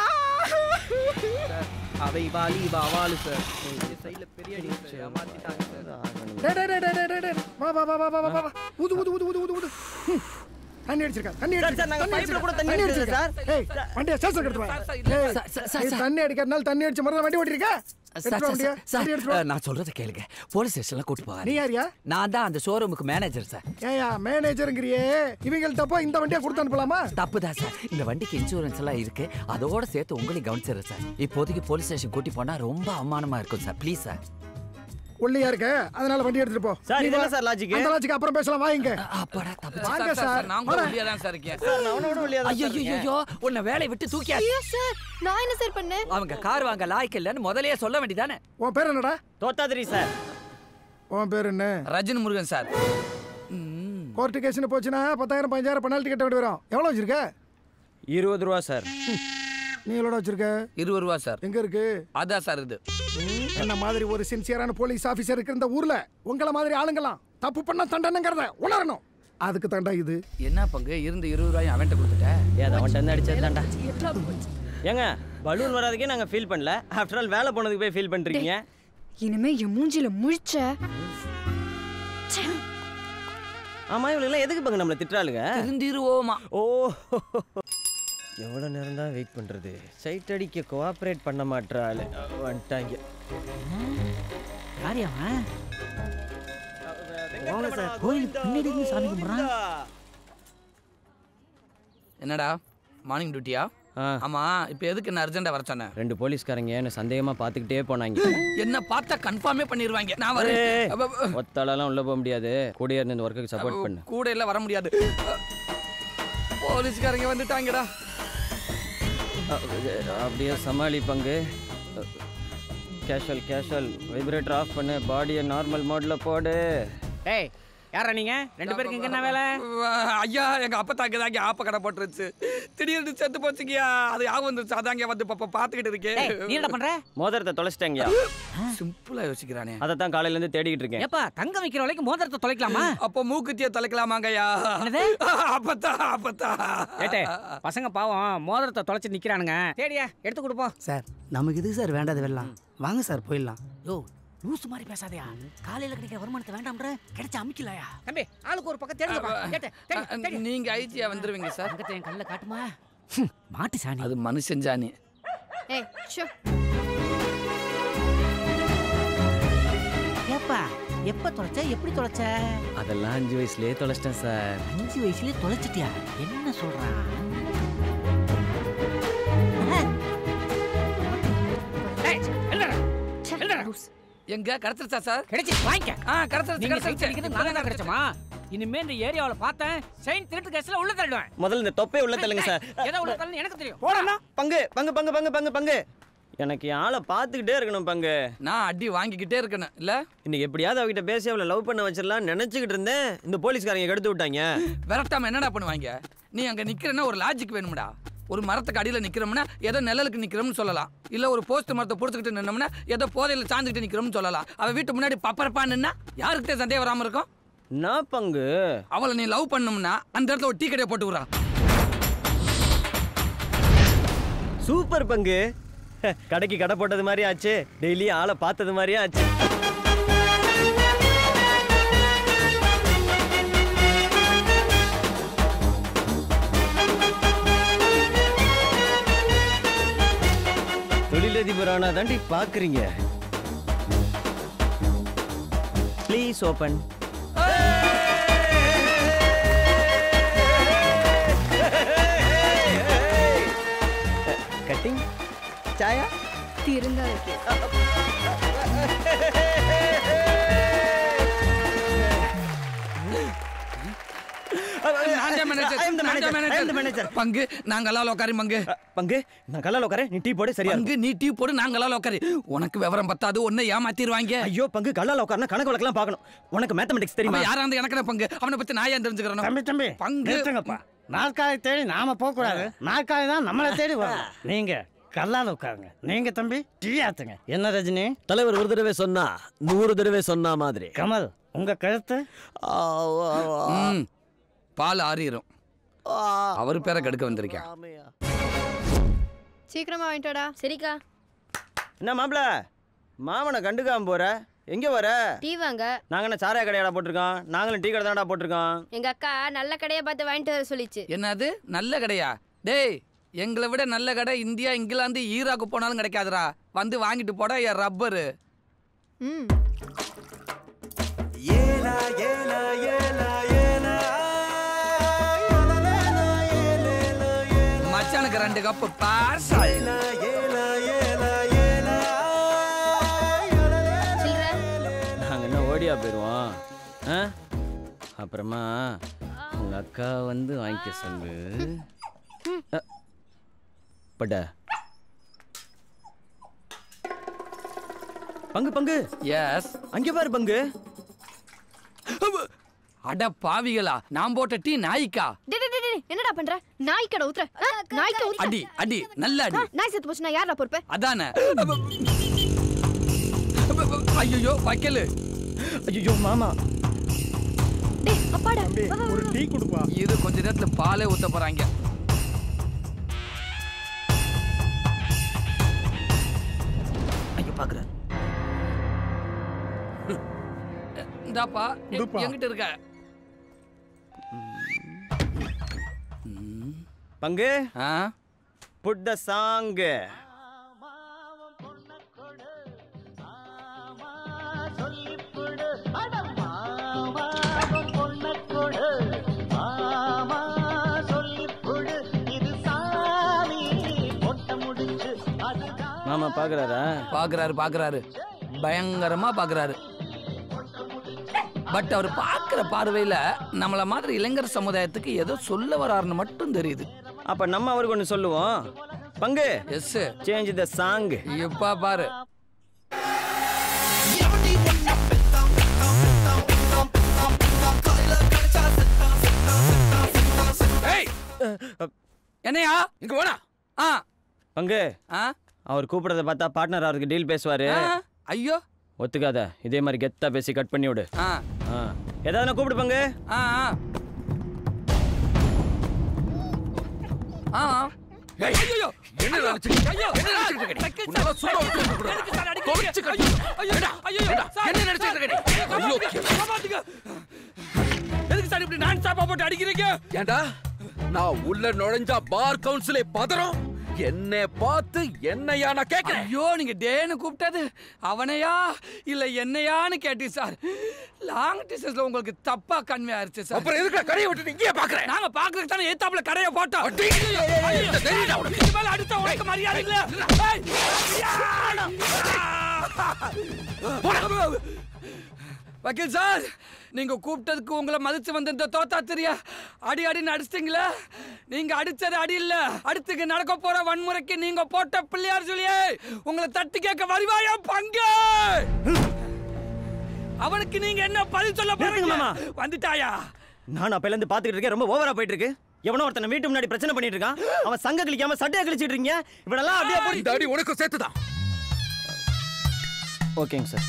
அவை வாலி வாலு சார். சைடுல பெரிய அடி ஏமாத்திட்டாங்க சார். வா. ஊது. தண்ணி அடிச்சிருக்கா? தண்ணி அடிச்சிருக்கா சார்? ஏய் வண்டியை ஸ்டேஷன் எடுத்து வா. தண்ணி அடிக்கிறதுனால தண்ணி அடிச்ச மாதிரி வண்டி ஓட்டிருக்கா? நான் சொல்றத கேளுங்க. போலீஸ் ஸ்டேஷன்ல கூட்டு போவாங்க. நீ யாரியா? நான் தான் அந்த ஷோரூமுக்கு மேனேஜர் சார். ஏயா மேனேஜர்ங்கறியே, இவங்கள்ட்ட போய் இந்த வண்டியை கொடுத்து அனுப்பலாமா? தப்புதான் சார். இந்த வண்டிக்கு இன்சூரன்ஸ் எல்லாம் இருக்கு, அதோட சேர்த்து உங்களையும் கவனிச்சிடுறேன் சார். இப்போதைக்கு போலீஸ் ஸ்டேஷன் கூட்டி போனா ரொம்ப அவமானமா இருக்கும் சார். Please sir. ஒல்லியா இருக்க, அதனால வண்டி எடுத்துட்டு போ. சார் இதெல்லாம் சார் லாஜிக். அந்த லாஜிக் அப்புறம் பேசலாம், வாங்க. அப்பாடா தப்பு. வாங்க சார், நான் கூட ஒல்லியா தான் சார் இருக்கேன். சார் நான் உனோட ஒல்லியா தான். ஐயோ உன்னை வேலையை விட்டு தூக்கியா? ஐயோ சார், நான் என்ன சார் பண்ணேன்? அவங்க கார் வாங்க லாய்க்கு இல்லன்னு முதல்லயே சொல்ல வேண்டியதானே. உன் பேர் என்னடா? தோத்தாதிரி சார். உன் பேர் என்ன? ரஜினி முருகன் சார். கோர்ட்டு கேஸ்னு போச்சுன்னா 10,000 15,000 பெனால்டி கட்ட வேண்டி வரும். எவ்வளவு வச்சிருக்க? 20 ரூபா சார். நீ எவ்வளவு வச்சிருக்க? 20 ரூபா சார். எங்க இருக்கு? அதான் சார் இது. என்ன மாதிரி ஒரு சின்சியரான போலீஸ் ஆபீசர் இருக்கிற இந்த ஊர்ல உங்கள மாதிரி ஆளுங்கலாம் தப்பு பண்ண தண்டனைங்கறத உணரணும். அதுக்கு தாண்டா இது. என்ன பங்கு இருந்து 20 ரூபாய் அவன்கிட்ட கொடுத்துட்டேன். ஏன் அவன்கிட்ட அடிச்சது தாண்டா. ஏங்க பலூன் வராதுக்கே நாங்க ஃபீல் பண்ணல. ஆஃப்டர் ஆல் வேலை போனதுக்கு போய் ஃபீல் பண்றீங்க. இனிமே என் மூஞ்சில முழிச்ச. ஆமா இவளுக்கு எதுக்கு பங்கு நம்மள திட்டுறாளுங்க? திருந்திருவோமா. ஓ எவ்வளோ நேரம் தான் வெயிட் பண்ணுறது? சைட் அடிக்க கோஆப்ரேட் பண்ண மாட்டாள். வந்துட்டாங்க. யாரியாவன்? கோயிலுக்கு பின்னாடி இருந்து சாமி கும்பிட்றான். என்னடா மார்னிங் டியூட்டியா? ஆமா இப்போ எதுக்கு என்ன அர்ஜென்ட்டா வர சொன்னேன்? 2 போலீஸ்காரங்க என்ன சந்தேகமா பார்த்துக்கிட்டே போனாங்க. என்ன பார்த்தா கன்ஃபார்மே பண்ணிடுவாங்க. நான் வரேன். ஒத்தாலெல்லாம் உள்ள போக முடியாது. கூடயே இருந்து இந்த ஒர்க்குக்கு சப்போர்ட் பண்ணு. கூட எல்லாம் வர முடியாது. போலீஸ்காரங்க வந்துட்டாங்கடா. அப்படியே சமாளி பங்கு. கேஷுவல் வைப்ரேட்டர் ஆஃப் பண்ணு. பாடியை நார்மல் மோட்ல போடு. டேய் யாரா நீங்க? 2 பேருக்கு இங்க என்ன வேலை? ஐயா எங்க அப்பத்தாக்கு தாங்க ஆப்ப கடை போட்டுருச்சு. திடீர்னு செத்து போச்சுங்கயா. அது யாக வந்துருச்சு. அதாங்க வந்து பாத்துக்கிட்டு இருக்கேன். நீ என்ன பண்ற? மோதிரத்தை தொலைச்சிட்டேங்க. சிம்பிளா யோசிக்கிறானே. அதை தான் காலையில இருந்து தேடிக்கிட்டு இருக்கேன். ஏப்பா தங்க வைக்கிற வரைக்கும் மோதிரத்தை தொலைக்கலாமா? அப்போ மூக்குத்திய தொலைக்கலாமாங்கய்யா? அப்பத்தா ஏட்டே பசங்க பாவம் மோதிரத்தை தொலைச்சு நிக்கிறானுங்க. தேடியா எடுத்து கொடுப்போம். சார் நமக்கு இது சார் வேண்டாத வெல்லாம். வாங்க சார் போயிடலாம். யோ லூசு மாதிரி பேசாதயா. காலையில கிடைக்கிற வருமானத்தை வேண்டாம்ன்ற கிடைச்ச அமிக்கலையா? தம்பி ஆளுக்கு ஒரு பக்கம் தேடுங்கப்பா. நீங்க ஐடியா வந்துருவீங்க சார். அங்கத்தை என் கல்ல காட்டுமா? மாட்டு சாணி. அது மனுஷன் சாணி. ஏய் ஷோ. ஏப்பா எப்ப தொலைச்ச? எப்படி தொலைச்ச? அதெல்லாம் 5 வயசுலயே தொலைச்சிட்டேன் சார். 5 வயசுலயே தொலைச்சிட்டியா? என்ன சொல்றான்? எங்க கடத்துறா சார்? கிடைச்சி வாங்கிக்க. கடத்துறது நாங்க தான் கிடைச்சோமா? இனிமே இந்த ஏரியாவுல பார்த்தேன் செயின் திருட்டு கேஸ்ல உள்ள தள்ளுவேன். முதல்ல இந்த தொப்பை உள்ள தள்ளுங்க சார். ஏதோ உள்ள தள்ளுன்னு எனக்கு தெரியும். போடா. பங்கு எனக்கு ஆளை பார்த்துக்கிட்டே இருக்கணும் பங்கு. நான் அடி வாங்கிக்கிட்டே இருக்கணும் இல்ல? இன்னைக்கு எப்படியாவது அவகிட்ட பேசி அவளை லவ் பண்ண வச்சிடலாம் நினைச்சுக்கிட்டு இருந்தேன். இந்த போலீஸ்காரங்க கெடுத்து விட்டாங்க. விரட்டாம என்னடா பண்ணுவாங்க? நீ அங்க நிக்கிறன்னா ஒரு லாஜிக் வேணும்டா. ஒரு மரத்துக்கு அடியில நிக்கிறோம்னா ஏதோ நிழலுக்கு நிக்கிறோம்னு சொல்லலாம். இல்ல ஒரு போஸ்ட் மரத்தை பொறுத்துக்கிட்டு நின்னோம்னா ஏதோ போதையில சாஞ்சுக்கிட்டு நிக்கிறோம்னு சொல்லலாம். அவ வீட்டு முன்னாடி பப்பரப்பா நின்னா யாருக்கிட்டே சந்தேகம் வராம இருக்கும்? நான் பங்கு அவளை நீ லவ் பண்ணோம்னா அந்த இடத்துல ஒரு டீ கடையை போட்டு விடுறா. சூப்பர் பங்கு. கடைக்கு கடை போட்டது மாதிரி ஆச்சு. டெய்லி ஆளை பார்த்தது மாதிரியே ஆச்சு. தொழிலதிபரானா தாண்டி பாக்குறீங்க. Please open. கட்டிங் சாயா திருந்தா இருக்கு. பங்கு நாங்கெல்லாம் உட்காரு. பங்கு நான் கல்லால உட்காரு. நீ டீ போடு. சரியா பங்கு நீ டீ போடு. நாங்கெல்லாம் உட்காரு. உனக்கு விவரம் பத்தாது. ஒன்னை ஏமாத்திடுவாங்க. ஐயோ பங்கு கல்லால உட்காருனா கணக்கு வழக்கெல்லாம் பார்க்கணும். உனக்கு மேத்தமெட்டிக்ஸ் தெரியுமா? யாரா வந்து எனக்கு பங்கு அவனை பத்தி நான் ஏன் தெரிஞ்சுக்கிறேன்? தம்பி பங்கு நாற்காலி தேடி நாம போக கூடாது. நாற்காலி தான் நம்மளை தேடி வரும். நீங்க கல்லால உட்காருங்க. நீங்க தம்பி டீ ஆத்துங்க. என்ன ரஜினி தலைவர் ஒரு தடவை சொன்னா 100 தடவை சொன்னா மாதிரி. கமல் உங்க கழுத்து பால் ஆறிரும். அவரு பேரை கெடுக்க வந்திருக்கேன். சீக்கிரமா வாங்கிட்டடா. சரிக்கா. என்ன மாப்பிள மாமனை கண்டுக்காம போற? எங்க வர? டீ வாங்க. நாங்க என்ன சாராய கடையாடா போட்டிருக்கோம்? நாங்களும் டீ கடை தான்டா போட்டிருக்கோம். எங்க அக்கா நல்ல கடையை பார்த்து வாங்கிட்டு வர சொல்லிச்சு. என்னது நல்ல கடையா? டேய் எங்களை விட நல்ல கடை இந்தியா இங்கிலாந்து ஈராக்கு போனாலும் கிடைக்காதுடா. வந்து வாங்கிட்டு போடா என் ரப்பரு. மச்சானுக்கு 2 கப்பு பார்சல். நாங்க என்ன ஓடியா போயிடுவோம்? அப்புறமா உங்க அக்கா வந்து வாங்கிக்க சொல்லு. பட்ட பங்கு எஸ் அங்கே பாரு பங்கு. அட பாவிகளா நான் போட்ட டீ நாய்க்கா. என்னடா பண்ற? நாய்க்கடை ஊத்துற. நாய்க்கு ஊத்துற. அடி அடி நல்ல அடி. நாய் செத்து போச்சுனா யாரா பொறுப்பு? அதானே. ஐயோ வக்கீல். ஐயோ மாமா. டேய் அப்பாடா ஒரு டீ கொடுப்பா. இது கொஞ்ச நேரத்துல பாலே ஊத்த போறாங்க. ஐயோ பாக்குறேன். இந்தாப்பா என்கிட்ட இருக்க. பங்கு put the song. மாமா பாக்குறாரா? பாக்குறாரு பயங்கரமா பாக்குறாரு. பட் அவர் பாக்குற பார்வையில நம்மள மாதிரி இளைஞர் சமுதாயத்துக்கு ஏதோ சொல்ல வராருன்னு மட்டும் தெரியுது. அப்ப நம்ம அவருக்கு ஒண்ணு சொல்லுவோம். பங்கு எஸ் சேஞ்ச் தி சாங். இப்ப பாரு. என்னையா இங்க போடா. பங்கு அவர் கூப்பிடுறத பார்த்தா பார்ட்னர் அவருக்கு டீல் பேசுவாரு. ஐயோ ஒத்துக்காத. இதே மாதிரி கெத்தா பேசி கட் பண்ணி விடு. ஏதாவது கூப்பிடு பங்கு. நான் உள்ள நுழைஞ்சா பார் கவுன்சிலே பதறும். என்ன பார்த்து என்னையா நான் கேட்கிறேன். ஐயோ நீங்க டேன்னு கூப்பிட்டது அவனையா இல்ல என்னையான்னு கேட்டி சார். லாங் டிஸ்டன்ஸ்ல உங்களுக்கு தப்பா கன்வே ஆயிருச்சு சார். அப்புறம் எதுக்கு கடையை விட்டு இங்கே பாக்குறேன்? நாங்க பாக்குறதுக்கு தானே ஏத்தாப்புல கடையை போட்டோம். இது மேல அடிச்சா உனக்கு மரியாதை இல்ல. வக்கீல் சார் நீங்க கூப்பிட்டதுக்கு உங்களை மதிச்சு வந்து தோத்தா தெரியா அடி அடின்னு அடிச்சிட்டீங்களா? நீங்க அடிச்சது அடி இல்ல, அடுத்துக்கு நடக்க போற வன்முறைக்கு நீங்க போட்ட பிள்ளையார் சொல்லியே உங்களை தட்டி கேட்க வருவாயா பங்கு? அவனுக்கு நீங்க என்ன பதில் சொல்ல போறீங்க? வந்துட்டாயா? நான் அப்பையில இருந்து பாத்துக்கிட்டு இருக்கேன். ரொம்ப ஓவரா போயிட்டு இருக்கு. எவனோ ஒருத்தனை வீட்டு முன்னாடி பிரச்சனை பண்ணிட்டு இருக்கான். அவன் சங்க கிழிக்காம சட்டையை கிழிச்சிட்டு இருக்கீங்க. இவனெல்லாம் அப்படியே போய் இந்த அடி உனக்கு சேர்த்துதான். ஓகேங்க சார்.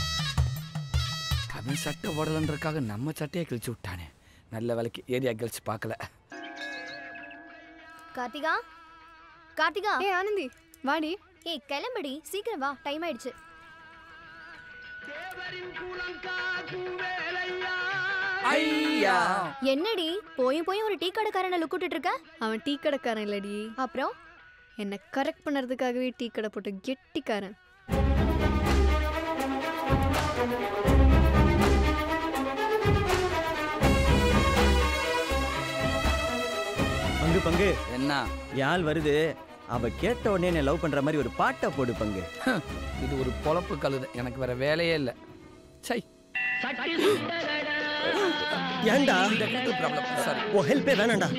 அவன் சட்டை ஓடலன்றதுக்காக நம்ம சட்டையை கிழிச்சு விட்டானே. நல்ல வேலைக்கு ஏரியா கேர்ள்ஸ் பார்க்கல. கார்த்திகா கார்த்திகா ஏய் ஆனந்தி வாடி. ஏய் கிளம்படி சீக்கிரம் வா, டைம் ஆயிடுச்சு. ஐயா என்னடி போய் போய் ஒரு டீ கடைக்காரனை லுக்கிட்டு இருக்க? அவன் டீ கடைக்காரன் இல்லடி. அப்புறம் என்ன கரெக்ட் பண்ணுறதுக்காகவே டீ கடை போட்டு கெட்டிக்காரன். பங்கு பங்கு என்ன யாழ் வருது. அவ கேட்ட உடனே என்ன லவ் பண்ற மாதிரி ஒரு பாட்டை போடு பங்கு. இது ஒரு பொழப்பு கழுது. எனக்கு வேற வேலையே இல்லை. சை ஏண்டா சாரி ஓ ஹெல்ப்பே வேணாண்டா.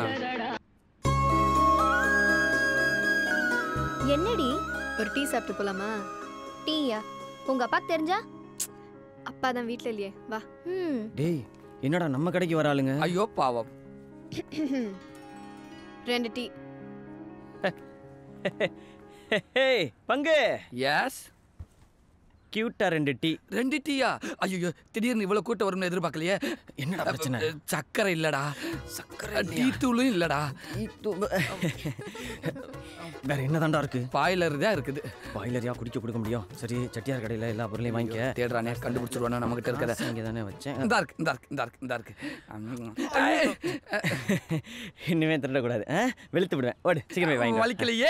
என்னடி ஒரு டீ சாப்பிட்டு போலாமா? டீயா? உங்க அப்பாக்கு தெரிஞ்சா? அப்பா தான் வீட்ல இல்லையே. வா. டேய் என்னடா நம்ம கடைக்கு வராளுங்க? ஐயோ பாவம். 2 டீ. பங்கு எஸ் கியூட்டா 2 டீ. 2 டீயா? ஐயோ திடீர்னு இவ்வளவு கூட்டம் வரும்னு எதிர்பார்க்கலையே. என்னடா பிரச்சனை? சக்கரை இல்லடா, சக்கரை டீ தூளும் இல்லடா. வேற என்னதான்டா இருக்கு? பாய்லர் தான் இருக்குது. பாய்லரியா குடிக்க கொடுக்க முடியும்? சரி செட்டியார் கடையில எல்லா பொருளையும் வாங்கிக்க. தேடுறானே கண்டுபிடிச்சிருவானே நம்ம கிட்ட இருக்கத. இங்க தானே வச்சேன். இந்த இருக்கு இந்த இருக்கு இந்த இருக்கு இந்த இருக்கு. இன்னுமே திருட கூடாது. வெளுத்து விடுவேன். ஓடு சீக்கிரம் வாங்கி. வலிக்கலையே.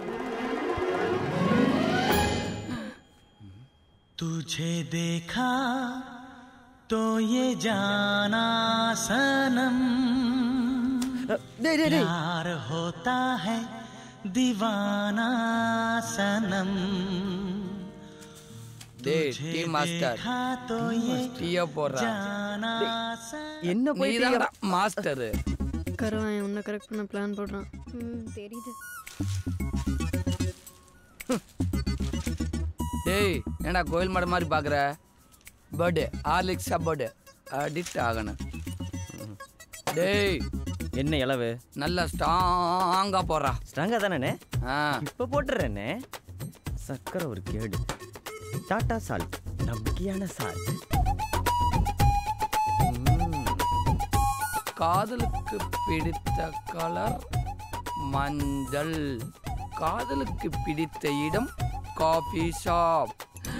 तुझे देखा तो ये जाना सनम प्यार होता है दीवाना सनम டீ மாஸ்டர் तो ये டீயா போறா என்ன போயிடா மாஸ்டர். கரவான் உன்னை கரெக்ட் பண்ண பிளான் போடுறான். தெரியுது. டேய் என்னடா கோயில் மாடு மாதிரி பாக்குற? பர்த்டே ஆர்லிக்ஸா பர்த்டே அடிக்ட் ஆகணும். டேய் என்ன இளவு நல்லா ஸ்ட்ராங்கா போடுறா. ஸ்ட்ராங்கா தானே? இப்ப போட்டுறேனே. சக்கரை ஒரு கேடு. டாடா சால்ட் நம்பிக்கையான சால்ட். காதலுக்கு பிடித்த கலர் மஞ்சள். காதலுக்கு பிடித்த இடம் காஃபி ஷாப்.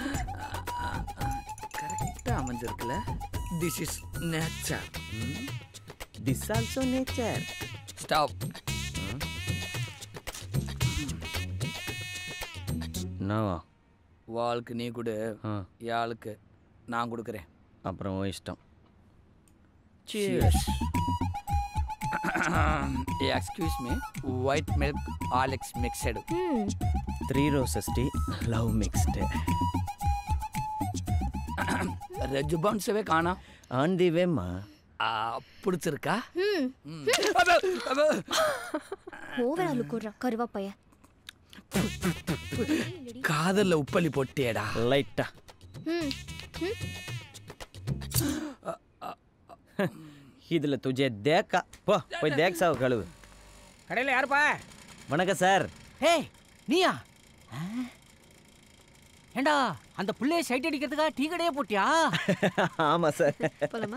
கரெக்டா அமைஞ்சிருக்குல்ல. This is nature. This also nature. Stop. என்னவா? வாளுக்கு நீ கொடு, யாளுக்கு நான் கொடுக்குறேன். அப்புறம் இஷ்டம். Cheers. Excuse me, white milk Alex mixed. 3 roses tea, love mixed. Red பவுன்ஸவே காணோம். ஆன் தி வே மா. பிடிச்சிருக்கா? ஓவரா லுக்குறா கருவாப்பைய. காதல்ல உப்பள்ளி போட்டியேடா. லைட்டா. இதுல துஜே தேக்கா. போ போய் தேக் சாவ கழுவு. கடையில் யாருப்பா? வணக்கம் சார். ஏய் நீயா? ஏண்டா அந்த புள்ளைய சைட் அடிக்கிறதுக்கா டீ கடையே போட்டியா? ஆமா சார். போலாமா?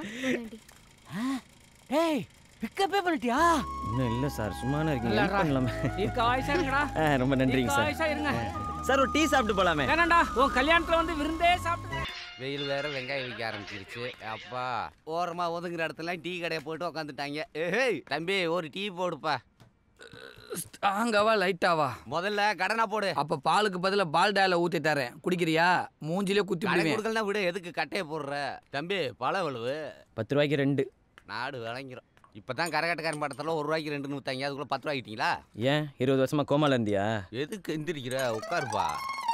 ஏய் பிக்கப்பே பண்ணிட்டியா? இன்னும் இல்ல சார், சும்மானா இருக்கீங்க. ஹெல்ப் பண்ணலாமே. இருக்க ஆயிஷா இருங்கடா. ரொம்ப நன்றிங்க சார். ஆயிஷா இருங்க சார். ஒரு டீ சாப்பிட்டு போலாமே? வேணாண்டா, உன் கல்யாணத்துல வந்து விருந்தே சாப்பிட்டு. வெயில் வேற வெங்காயம் விற்க ஆரம்பிச்சிருச்சு. அப்பா ஓரமா ஒதுங்குற இடத்துல டீ கடையை போட்டு உக்காந்துட்டாங்க. ஏய் தம்பி ஒரு டீ போடுப்பா. ஸ்ட்ராங்காவா லைட்டாவா? முதல்ல கடனா போடு. அப்ப பாலுக்கு பதிலா பால்டால ஊத்தி தரேன், குடிக்கிறியா? மூஞ்சிலே குத்தி விடுவேன். கொடுக்கலனா விடு, எதுக்கு கட்டைய போடுற? தம்பி பழ வலுவு 10 ரூபாய்க்கு 2. நாடு விளங்கிரும். இப்பதான் கரகட்டக்காரன் படத்துல 1 ரூபாய்க்கு 2 ஊத்தாங்க, அதுக்குள்ள 10 ரூபாய்க்கிட்டீங்களா? ஏன் 20 வருஷமா கோமால இருந்தியா? எதுக்கு எந்திரிக்கிற? உட்காருப்பா.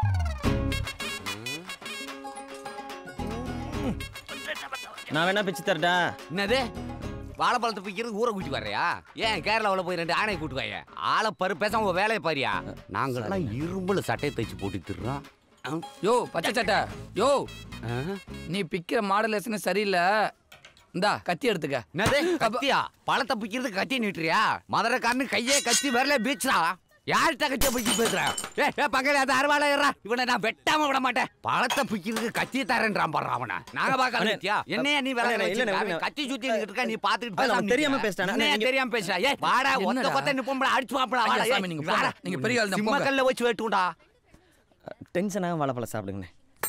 நான் வேணா பிச்சு தரடா. என்னது வாழைப்பழத்தை பிக்கிறது ஊரை கூட்டி வர்றியா? ஏன் கேரளாவில் போய் 2 ஆணையை கூட்டுவாங்க? ஆளை பரு பேசாம உங்க வேலையை பாரியா? நாங்கள்லாம் இரும்புல சட்டையை தைச்சு போட்டு திருறோம். யோ பச்சை சட்டை, யோ நீ பிக்கிற மாடலேஷன் சரியில்லை. இந்தா கத்தி எடுத்துக்க. என்னது கத்தியா? பழத்தை பிக்கிறது கத்தி நீட்டுறியா? மதுரைக்காரனு கையே கத்தி வரல பீச்சா. யார்கிட்ட கத்திய பிடிச்சி பேசுற? ஏ பக்கத்துல அந்த அறுவாளை ஏறா. இவனை நான் வெட்டாம விட மாட்டேன். பழத்தை பிக்கிறதுக்கு கத்தி தரேன்றான் பாரு அவனை. நாங்க பாக்கலையா? என்னையா நீ வேலை கத்தி சுத்தி இருக்க? நீ பாத்துக்கிட்டு தெரியாம பேசுறான். தெரியாம பேசுறா? ஏ வாடா ஒத்த கொத்த நிப்போம் அடிச்சு பாப்படா. வாடா நீங்க பெரிய ஆள். சிம்மக்கல்ல வச்சு வெட்டுடா. டென்ஷனாக வாழைப்பழம் சாப்பிடுங்கண்ணே.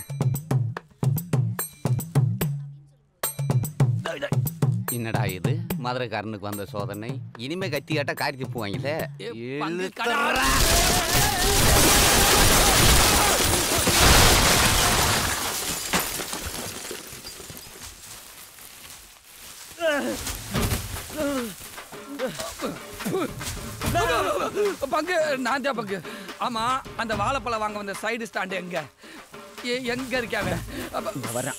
என்னடா இது மதுரைக்காரனுக்கு வந்த சோதனை? இனிமே கத்தி காட்ட காரி போவாங்களே. பங்கு நான் தான் பங்கு. ஆமா அந்த வாழைப்பழம் வாங்க வந்த சைடு ஸ்டாண்ட் எங்க எங்க இருக்காங்க? வரேன்.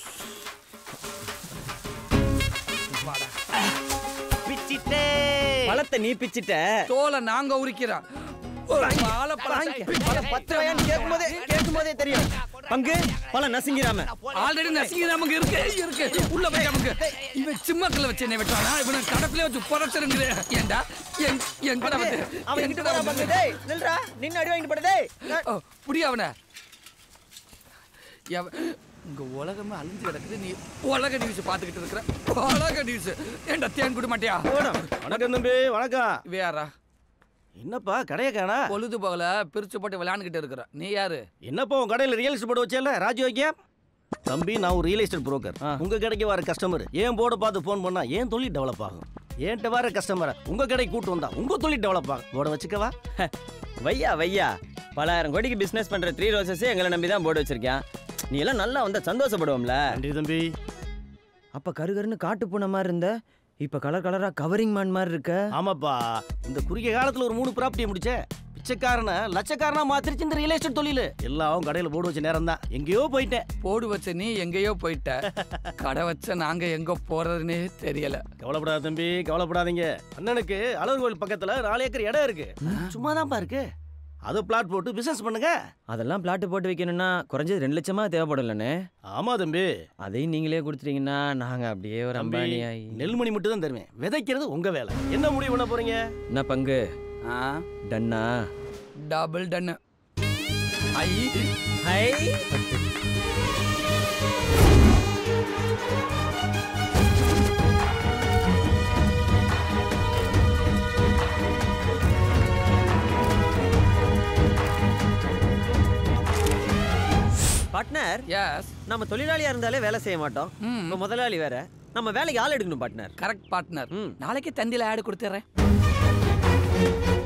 பிச்சிட்டே பழத்தை நீ பிச்சிட்ட, தோலை நாங்க உரிக்கிறோம். கேட்கும்போதே தெரியும். பங்கு பழம் நசுங்கிறாம ஆல்ரெடி நசுங்கிறாம இருக்கு இருக்கு. உள்ள போய் நமக்கு இவன் சிம்மக்கல்ல வச்சு என்ன வெட்டானா? இவனை கடப்பிலே வச்சு புறச்சிருங்க. ஏண்டா எங்க வந்து அவன் கிட்ட போற பங்கு. டேய் நில்றா, நின்னு அடி வாங்கிட்டு போடு. டேய் புடி அவனை. இங்க உலகமே அழிஞ்சு கிடக்குது, நீ உலக நியூஸ் பாத்துக்கிட்டு இருக்கிற. உலக நியூஸ் ஏண்டா தேன் குட மாட்டியா? வணக்கம் தம்பி. வணக்கம். வேறா என்னப்பா கடையை காணா? பொழுது போகல பிரிச்சு போட்டு விளையாண்டுகிட்டு இருக்கிற. நீ யாரு? என்னப்பா உன் கடையில் ரியல் எஸ்டேட் போர்டு வச்சேல ராஜயோகியா? தம்பி நான் ஒரு ரியல் எஸ்டேட் புரோக்கர். உங்க கடைக்கு வர கஸ்டமர் ஏன் போர்டை பார்த்து ஃபோன் பண்ணா ஏன் தொழில் டெவலப் ஆகும். ஏன்ட்ட வர கஸ்டமரை உங்க கடைக்கு கூட்டு வந்தா உங்க தொழில் டெவலப் ஆகும். போர்டை வச்சுக்கவா? வையா வையா, 10,000 கோடிக்கு பிசினஸ் பண்ற 3 ரோசஸே எங்களை நம்பி தான் போர்டு வச்சிருக்கேன். நீ எல்லாம் நல்லா வந்தா சந்தோஷப்படுவோம்ல. நன்றி தம்பி. அப்ப கருகருன்னு காட்டு பூனை மாதிரி இருந்த, இப்ப கலர் கலரா கவரிங் மேன் மாதிரி இருக்க. ஆமாப்பா, இந்த குறுகிய காலத்துல ஒரு 3 ப்ராப்பர்ட்டியை முடிச்சேன். பிச்சைக்காரன லட்சக்காரனா மாத்திருச்சு இந்த ரியல் எஸ்டேட் தொழில். எல்லாம் கடையில் போர்டு வச்ச நேரம் தான் எங்கேயோ போயிட்டேன். போர்டு வச்ச நீ எங்கேயோ போயிட்ட. கடை வச்ச நாங்க எங்க போறதுன்னே தெரியல. கவலைப்படாத தம்பி, கவலைப்படாதீங்க. அண்ணனுக்கு அழகு கோயில் பக்கத்துல 4 ஏக்கர் இடம் இருக்கு. சும்மாதான்ப்பா இருக்கு. அதை பிளாட் போட்டு பிசினஸ் பண்ணுங்க. அதெல்லாம் பிளாட் போட்டு வைக்கணும்னா குறைஞ்சது 2 லட்சமா தேவைப்படலண்ணே. ஆமா தம்பி. அதையும் நீங்களே கொடுத்துட்டீங்கன்னா நாங்க அப்படியே ஒரு அம்பானி ஆகி. நெல்மணி மட்டும் தான் தருவேன், விதைக்கிறது உங்க வேலை. என்ன முடிவு பண்ண போறீங்க? என்ன பங்கு? டன்னா? Double ton. ஐ ஐ பார்ட்னர் எஸ் நம்ம தொழிலாளியா இருந்தாலே வேலை செய்ய மாட்டோம் இப்போ முதலாளி வேற நம்ம வேலைக்கு ஆள் எடுக்கணும் பார்ட்னர் கரெக்ட் பார்ட்னர் நாளைக்கே தந்தியில ஆட் கொடுத்துறேன்